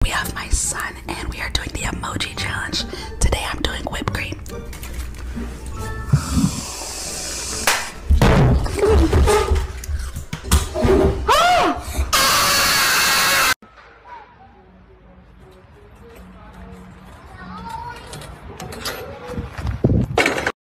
we have my son, and we are doing the emoji challenge. Today I'm doing whipped cream.